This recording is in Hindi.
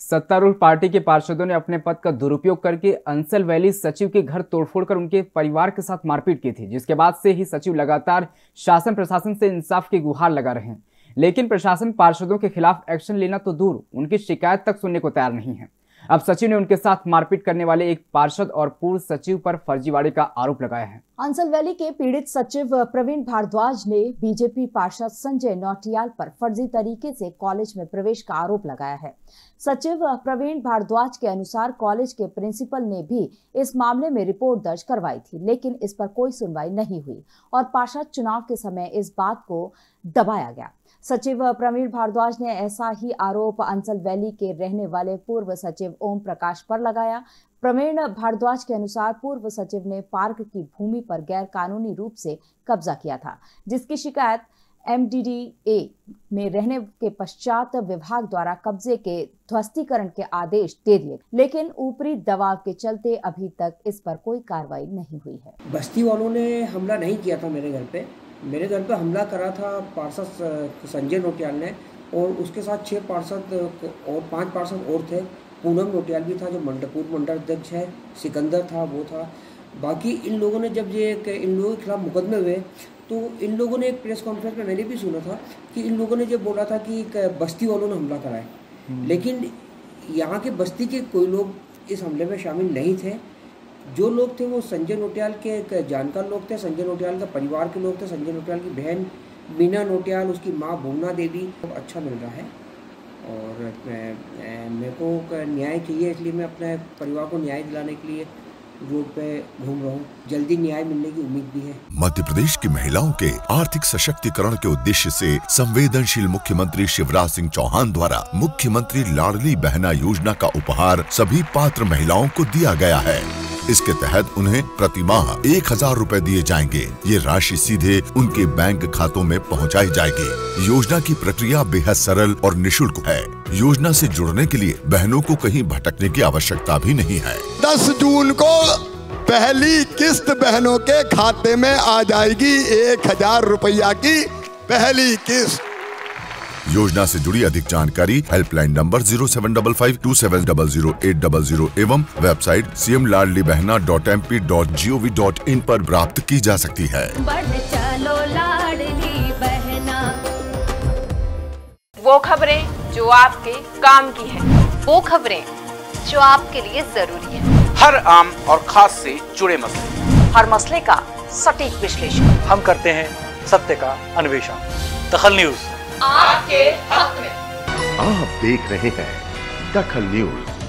सत्तारूढ़ पार्टी के पार्षदों ने अपने पद का दुरुपयोग करके अंसल वैली सचिव के घर तोड़फोड़ कर उनके परिवार के साथ मारपीट की थी, जिसके बाद से ही सचिव लगातार शासन प्रशासन से इंसाफ की गुहार लगा रहे हैं। लेकिन प्रशासन पार्षदों के खिलाफ एक्शन लेना तो दूर, उनकी शिकायत तक सुनने को तैयार नहीं है। अब सचिव ने उनके साथ मारपीट करने वाले एक पार्षद और पूर्व सचिव पर फर्जीवाड़े का आरोप लगाया है। अंसल वैली के पीड़ित सचिव प्रवीण भारद्वाज ने बीजेपी पार्षद संजय नौटियाल पर फर्जी तरीके से कॉलेज में प्रवेश का आरोप लगाया है। सचिव प्रवीण भारद्वाज के अनुसार कॉलेज के प्रिंसिपल ने भी इस मामले में रिपोर्ट दर्ज करवाई थी, लेकिन इस पर कोई सुनवाई नहीं हुई और पार्षद चुनाव के समय इस बात को दबाया गया। सचिव प्रवीण भारद्वाज ने ऐसा ही आरोप अंसल वैली के रहने वाले पूर्व सचिव ओम प्रकाश पर लगाया। प्रवीण भारद्वाज के अनुसार पूर्व सचिव ने पार्क की भूमि पर गैर कानूनी रूप से कब्जा किया था, जिसकी शिकायत MDDA में रहने के पश्चात विभाग द्वारा कब्जे के ध्वस्तीकरण के आदेश दे दिए, लेकिन ऊपरी दबाव के चलते अभी तक इस पर कोई कार्रवाई नहीं हुई है। बस्ती वालों ने हमला नहीं किया था मेरे घर पे हमला करा था पार्षद संजय नौटियाल ने, और उसके साथ 6 पार्षद और 5 पार्षद और थे। पूनम नौटियाल भी था जो पूर्व मंडल अध्यक्ष है, सिकंदर था, वो था। बाकी इन लोगों ने जब इन लोगों के खिलाफ मुकदमे हुए तो इन लोगों ने एक प्रेस कॉन्फ्रेंस में मैंने भी सुना था कि इन लोगों ने जब बोला था कि बस्ती वालों ने हमला करा है, लेकिन यहाँ के बस्ती के कोई लोग इस हमले में शामिल नहीं थे। जो लोग थे वो संजय नौटियाल के जानकार लोग थे, संजय नौटियाल के परिवार के लोग थे। संजय नौटियाल की बहन मीना नौटियाल, उसकी माँ भुवना देवी, अच्छा मिल रहा है और मेरे को न्याय चाहिए, इसलिए मैं अपने परिवार को न्याय दिलाने के लिए रोड पे घूम रहा हूँ। जल्दी न्याय मिलने की उम्मीद भी है। मध्य प्रदेश की महिलाओं के आर्थिक सशक्तिकरण के उद्देश्य से संवेदनशील मुख्यमंत्री शिवराज सिंह चौहान द्वारा मुख्यमंत्री लाडली बहना योजना का उपहार सभी पात्र महिलाओं को दिया गया है। इसके तहत उन्हें प्रति माह 1000 रुपए दिए जाएंगे। ये राशि सीधे उनके बैंक खातों में पहुंचाई जाएगी। योजना की प्रक्रिया बेहद सरल और निशुल्क है। योजना से जुड़ने के लिए बहनों को कहीं भटकने की आवश्यकता भी नहीं है। 10 जून को पहली किस्त बहनों के खाते में आ जाएगी। 1000 रुपया की पहली किस्त। योजना से जुड़ी अधिक जानकारी हेल्पलाइन नंबर 075527000800 एवं वेबसाइट cmladlibehna.mp.gov.in पर प्राप्त की जा सकती है। बढ़ चलो लाडली बहना। वो खबरें जो आपके काम की है, वो खबरें जो आपके लिए जरूरी है। हर आम और खास से जुड़े मसले, हर मसले का सटीक विश्लेषण। हम करते हैं सत्य का अन्वेषण। दखल न्यूज आपके हक में। आप देख रहे हैं दखल न्यूज।